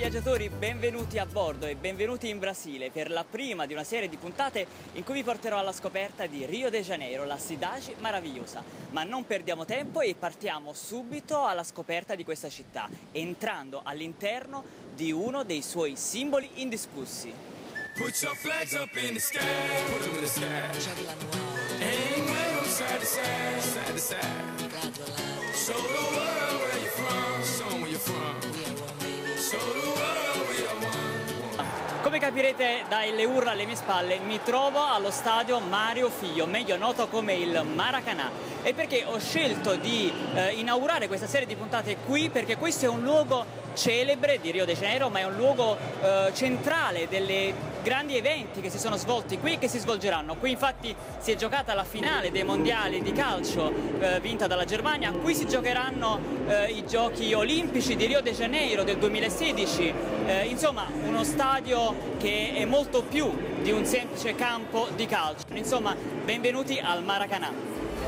viaggiatori, benvenuti a bordo e benvenuti in Brasile per la prima di una serie di puntate in cui vi porterò alla scoperta di Rio de Janeiro, la Cidade Maravilhosa. Ma non perdiamo tempo e partiamo subito alla scoperta di questa città, entrando all'interno di uno dei suoi simboli indiscussi. Put your flags up in the sky, put them in the sky. Ain't wave side to side, side to side. Show the world where you're from, show them where you're from. Show the world we are one. Come capirete dalle urla alle mie spalle, mi trovo allo stadio Mário Filho, meglio noto come il Maracanã. E perché ho scelto di inaugurare questa serie di puntate qui? Perché questo è un luogo celebre di Rio de Janeiro, ma è un luogo centrale delle grandi eventi che si sono svolti qui e che si svolgeranno. Qui infatti si è giocata la finale dei mondiali di calcio vinta dalla Germania. Qui si giocheranno i giochi olimpici di Rio de Janeiro del 2016. Insomma, uno stadio che è molto più di un semplice campo di calcio. Insomma, benvenuti al Maracanã.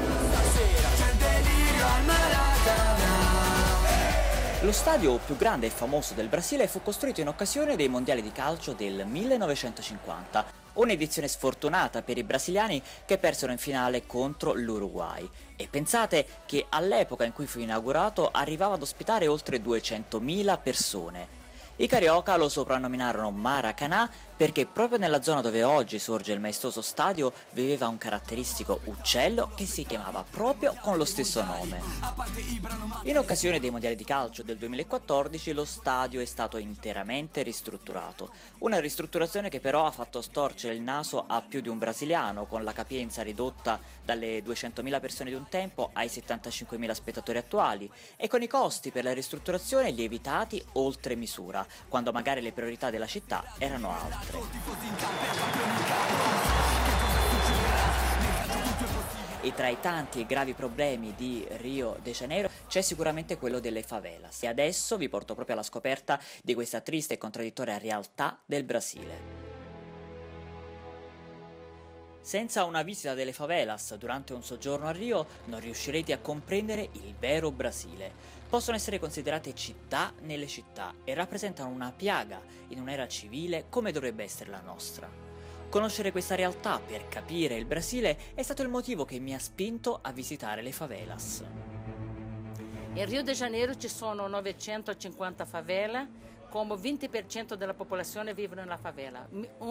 Lo stadio più grande e famoso del Brasile fu costruito in occasione dei mondiali di calcio del 1950, un'edizione sfortunata per i brasiliani che persero in finale contro l'Uruguay. E pensate che all'epoca in cui fu inaugurato arrivava ad ospitare oltre 200.000 persone. I carioca lo soprannominarono Maracanã perché proprio nella zona dove oggi sorge il maestoso stadio viveva un caratteristico uccello che si chiamava proprio con lo stesso nome. In occasione dei mondiali di calcio del 2014 lo stadio è stato interamente ristrutturato, una ristrutturazione che però ha fatto storcere il naso a più di un brasiliano, con la capienza ridotta dalle 200.000 persone di un tempo ai 75.000 spettatori attuali e con i costi per la ristrutturazione lievitati oltre misura, quando magari le priorità della città erano altre. E tra i tanti e gravi problemi di Rio de Janeiro c'è sicuramente quello delle favelas. E adesso vi porto proprio alla scoperta di questa triste e contraddittoria realtà del Brasile. Senza una visita delle favelas durante un soggiorno a Rio non riuscirete a comprendere il vero Brasile. Possono essere considerate città nelle città e rappresentano una piaga in un'era civile come dovrebbe essere la nostra. Conoscere questa realtà per capire il Brasile è stato il motivo che mi ha spinto a visitare le favelas. In Rio de Janeiro ci sono 950 favela, come 20% della popolazione vive nella favela.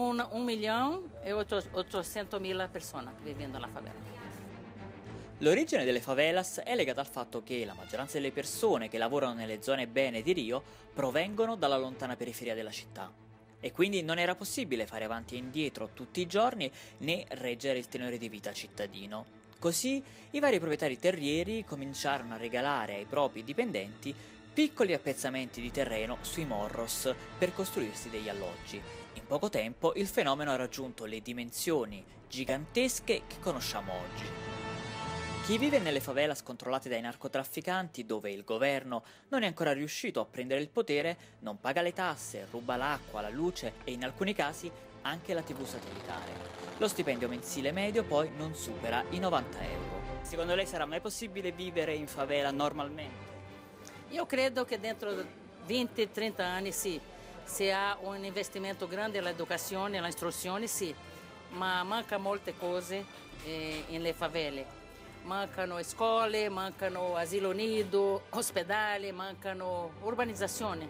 1.800.000 persone vivono nella favela. L'origine delle favelas è legata al fatto che la maggioranza delle persone che lavorano nelle zone bene di Rio provengono dalla lontana periferia della città. E quindi non era possibile fare avanti e indietro tutti i giorni né reggere il tenore di vita cittadino. Così i vari proprietari terrieri cominciarono a regalare ai propri dipendenti piccoli appezzamenti di terreno sui morros per costruirsi degli alloggi. In poco tempo il fenomeno ha raggiunto le dimensioni gigantesche che conosciamo oggi. Chi vive nelle favelas controllate dai narcotrafficanti, dove il governo non è ancora riuscito a prendere il potere, non paga le tasse, ruba l'acqua, la luce e in alcuni casi anche la TV satellitare. Lo stipendio mensile medio poi non supera i 90 euro. Secondo lei sarà mai possibile vivere in favela normalmente? Io credo che dentro 20-30 anni sì, se ha un investimento grande nell'educazione, nell'istruzione sì, ma manca molte cose nelle favele. Mancano scuole, mancano asilo nido, ospedali, mancano urbanizzazione.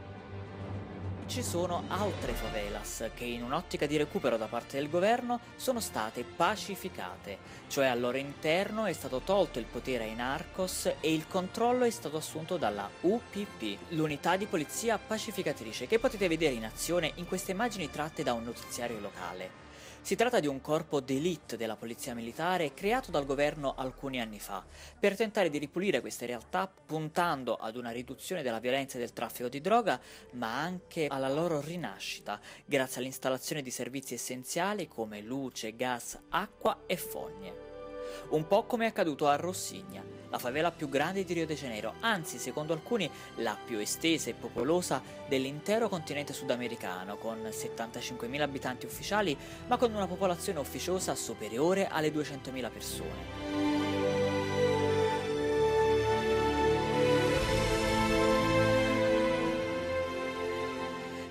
Ci sono altre favelas che in un'ottica di recupero da parte del governo sono state pacificate, cioè al loro interno è stato tolto il potere ai narcos e il controllo è stato assunto dalla UPP, l'unità di polizia pacificatrice, che potete vedere in azione in queste immagini tratte da un notiziario locale. Si tratta di un corpo d'élite della polizia militare creato dal governo alcuni anni fa, per tentare di ripulire queste realtà puntando ad una riduzione della violenza e del traffico di droga, ma anche alla loro rinascita, grazie all'installazione di servizi essenziali come luce, gas, acqua e fogne. Un po' come è accaduto a Rossigna, la favela più grande di Rio de Janeiro, anzi secondo alcuni la più estesa e popolosa dell'intero continente sudamericano, con 75.000 abitanti ufficiali, ma con una popolazione ufficiosa superiore alle 200.000 persone.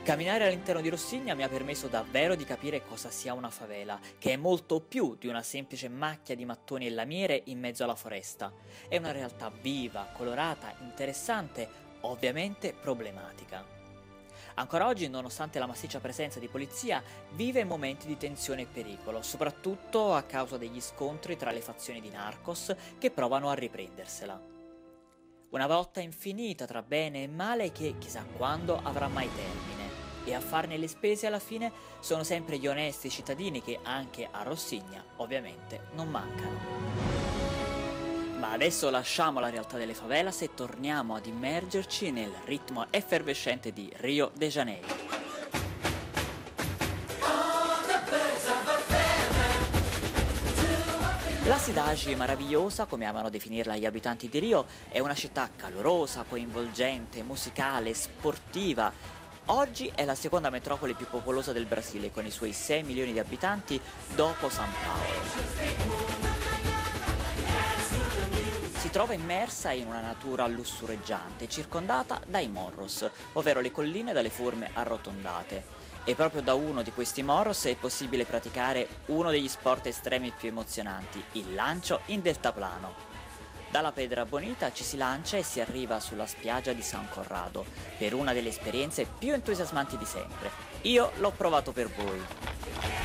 Camminare all'interno di Rossigna mi ha permesso davvero di capire cosa sia una favela, che è molto più di una semplice macchia di mattoni e lamiere in mezzo alla foresta. È una realtà viva, colorata, interessante, ovviamente problematica. Ancora oggi, nonostante la massiccia presenza di polizia, vive momenti di tensione e pericolo, soprattutto a causa degli scontri tra le fazioni di narcos che provano a riprendersela. Una lotta infinita tra bene e male che chissà quando avrà mai termine. E a farne le spese alla fine sono sempre gli onesti cittadini che anche a Rossigna ovviamente non mancano. Ma adesso lasciamo la realtà delle favelas e torniamo ad immergerci nel ritmo effervescente di Rio de Janeiro. La Cidade Maravilhosa, come amano definirla gli abitanti di Rio, è una città calorosa, coinvolgente, musicale, sportiva. Oggi è la seconda metropoli più popolosa del Brasile, con i suoi 6 milioni di abitanti dopo San Paolo. Si trova immersa in una natura lussureggiante, circondata dai morros, ovvero le colline dalle forme arrotondate. E proprio da uno di questi morros è possibile praticare uno degli sport estremi più emozionanti, il lancio in deltaplano. Dalla Pedra Bonita ci si lancia e si arriva sulla spiaggia di San Corrado, per una delle esperienze più entusiasmanti di sempre. Io l'ho provato per voi.